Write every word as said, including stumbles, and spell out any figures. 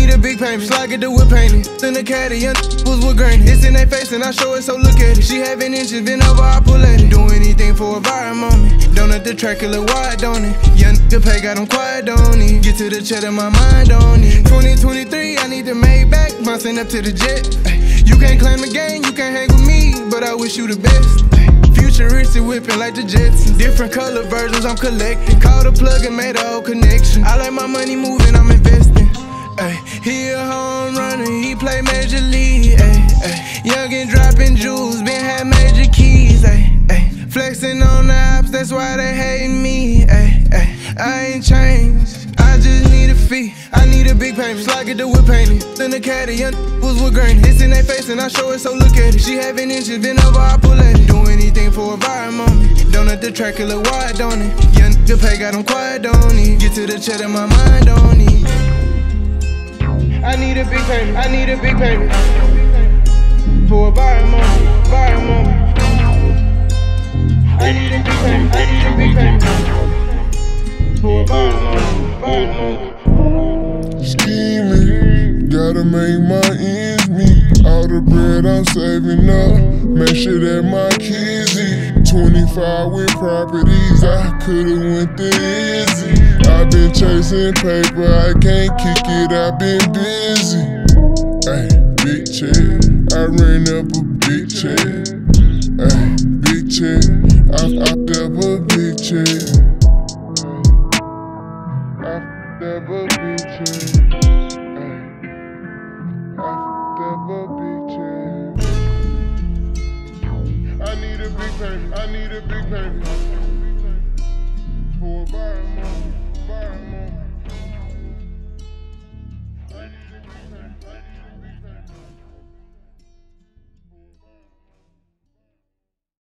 need a big payment, slide get the wood painted. In the caddy, young was with grain. It's in their face and I show it, so look at it. She having inches, been over, I pull at it. Do anything for a viral moment. Don't let the track look wide, don't it? Young the pay got them quiet, don't it? Get to the cheddar, my mind on it. twenty twenty-three, I need to make back, bouncing up to the jet. You can't claim the game, you can't hang with me, but I wish you the best. Futuristic whipping like the Jetsons. Different color versions I'm collecting. Called a plug and made a whole connection. I like my money moving, I'm investing. Ay, he a home runner, he play major league. Ay, ay. Young and dropping jewels, been had major keys. Ay, ay. Flexing on the apps, that's why they hating me. Ay, ay. I ain't changed, I just need a fee. I need a big payment, slide get the wood painted. In the caddy, young was with grain. It's in their face and I show it, so look at it. She having inches, been over, I pull at it. Do anything for a viral moment. Don't let the track look wide, don't it? Young the pay got them quiet, don't it? Get to the cheddar, my mind on it. I need a big payment, I need a big payment. For a viral moment, viral moment. I need a big payment, I need a big payment. For a viral moment, viral moment. Scheming, gotta make my ends meet. All the bread I'm saving up, make sure that my kids eat. twenty-five with properties, I could've went the easy. I've been chasing paper, I can't kick it, I've been busy. Ay, big check, I ran up a big check. Ay, big check, I fucked up a big check. I fucked up a big check. Ay, I fucked up a big check. I need a big payment, I need a big payment.